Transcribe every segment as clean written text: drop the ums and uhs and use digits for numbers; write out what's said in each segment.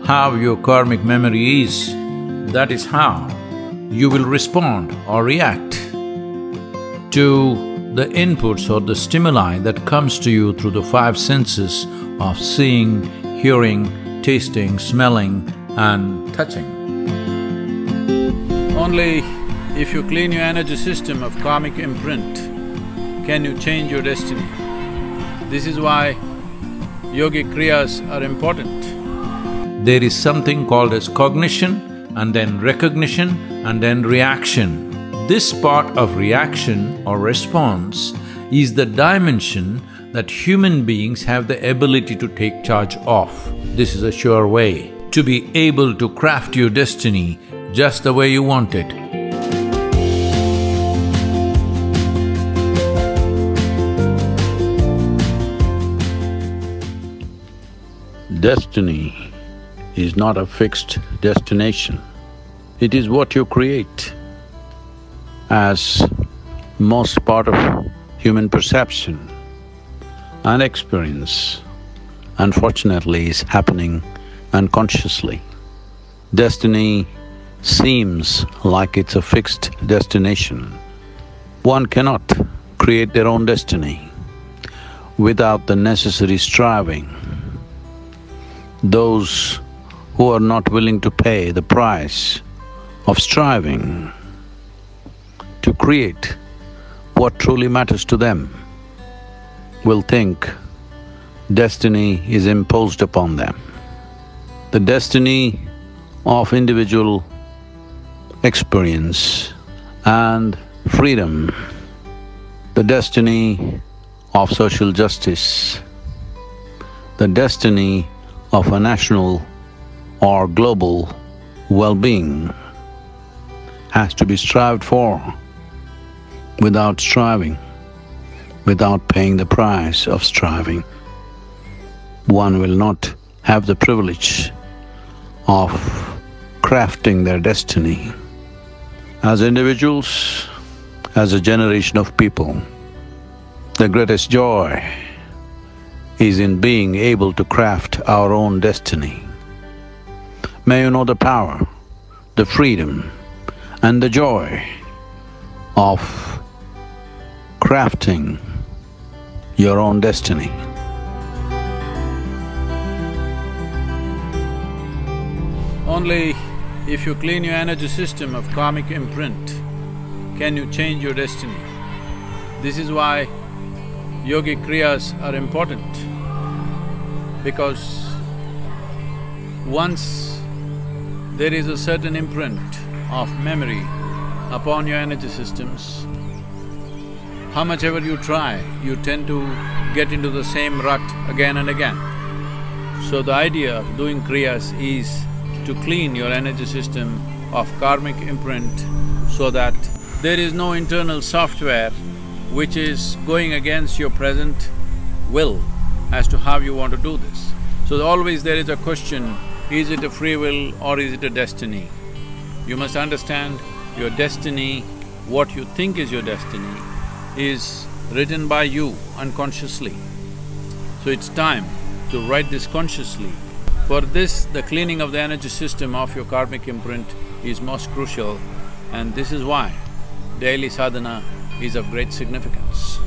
how your karmic memory is, that is how you will respond or react to the inputs or the stimuli that comes to you through the five senses of seeing, hearing, tasting, smelling and touching. Only if you clean your energy system of karmic imprint can you change your destiny. This is why yogic kriyas are important. There is something called as cognition and then recognition and then reaction. This part of reaction or response is the dimension that human beings have the ability to take charge of. This is a sure way to be able to craft your destiny just the way you want it. Destiny is not a fixed destination. It is what you create. As most part of human perception and experience, unfortunately, is happening unconsciously. Destiny seems like it's a fixed destination. One cannot create their own destiny without the necessary striving. Those who are not willing to pay the price of striving to create what truly matters to them will think destiny is imposed upon them. The destiny of individual experience and freedom, the destiny of social justice, the destiny of a national or global well-being has to be strived for. Without striving, without paying the price of striving, one will not have the privilege of crafting their destiny. As individuals, as a generation of people, the greatest joy is in being able to craft our own destiny. May you know the power, the freedom and the joy of crafting your own destiny. Only if you clean your energy system of karmic imprint can you change your destiny. This is why yogic kriyas are important, because once there is a certain imprint of memory upon your energy systems, how much ever you try, you tend to get into the same rut again and again. So the idea of doing kriyas is to clean your energy system of karmic imprint so that there is no internal software which is going against your present will as to how you want to do this. So always there is a question, is it a free will or is it a destiny? You must understand your destiny, what you think is your destiny, is written by you unconsciously. So it's time to write this consciously. For this, the cleaning of the energy system of your karmic imprint is most crucial, and this is why daily sadhana is of great significance.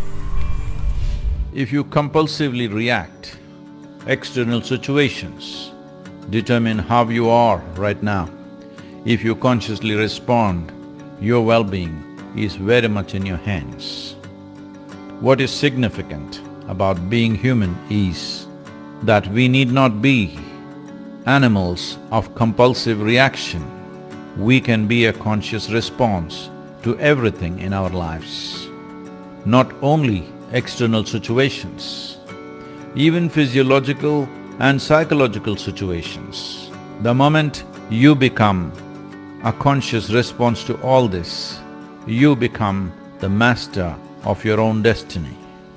If you compulsively react, external situations determine how you are right now. If you consciously respond, your well-being is very much in your hands. What is significant about being human is that we need not be animals of compulsive reaction. We can be a conscious response to everything in our lives. Not only external situations, even physiological and psychological situations. The moment you become a conscious response to all this, you become the master of your own destiny.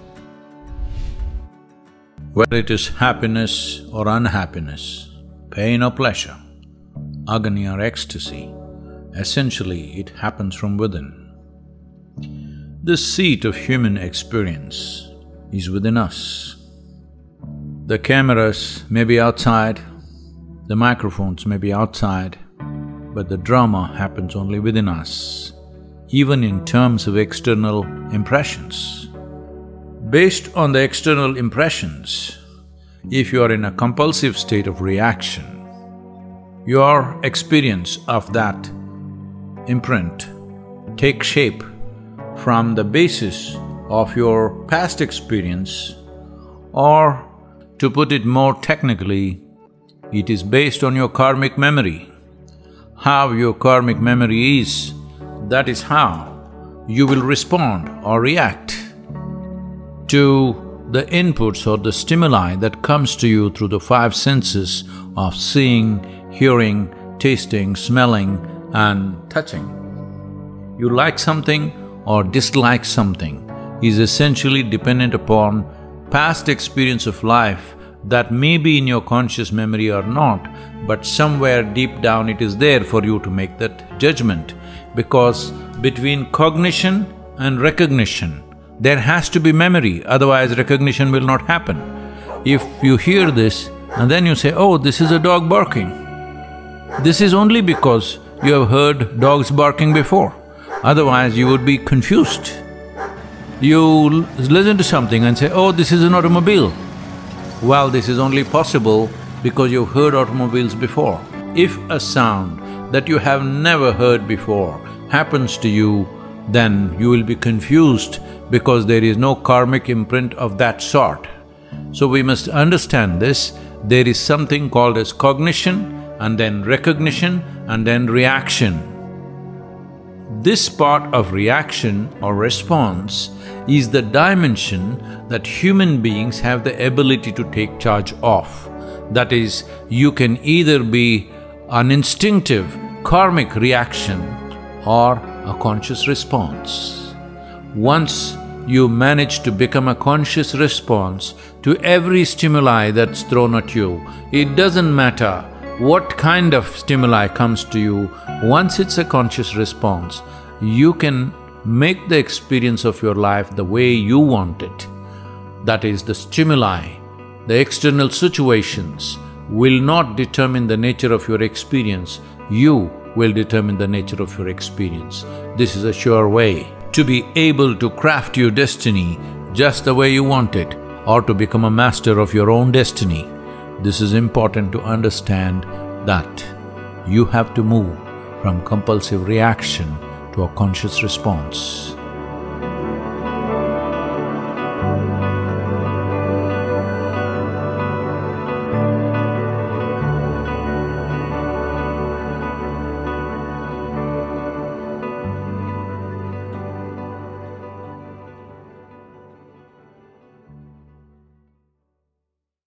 Whether it is happiness or unhappiness, pain or pleasure, agony or ecstasy, essentially it happens from within. The seat of human experience is within us. The cameras may be outside, The microphones may be outside, but the drama happens only within us, even in terms of external impressions. Based on the external impressions, if you are in a compulsive state of reaction, your experience of that imprint takes shape from the basis of your past experience, or to put it more technically, it is based on your karmic memory. How your karmic memory is, that is how you will respond or react to the inputs or the stimuli that comes to you through the five senses of seeing, hearing, tasting, smelling and touching. You like something or dislike something is essentially dependent upon past experience of life that may be in your conscious memory or not, but somewhere deep down it is there for you to make that judgment. Because between cognition and recognition, there has to be memory, otherwise recognition will not happen. If you hear this and then you say, oh, this is a dog barking, this is only because you have heard dogs barking before, otherwise you would be confused. You listen to something and say, oh, this is an automobile. Well, this is only possible because you've heard automobiles before. If a sound that you have never heard before happens to you, then you will be confused because there is no karmic imprint of that sort. So we must understand this, there is something called as cognition and then recognition and then reaction. This part of reaction or response is the dimension that human beings have the ability to take charge of. That is, you can either be an instinctive karmic reaction or a conscious response. Once you manage to become a conscious response to every stimuli that's thrown at you, it doesn't matter what kind of stimuli comes to you, once it's a conscious response, you can make the experience of your life the way you want it. That is, the stimuli, the external situations will not determine the nature of your experience, you will determine the nature of your experience. This is a sure way to be able to craft your destiny just the way you want it, or to become a master of your own destiny. This is important to understand that you have to move from compulsive reaction to a conscious response.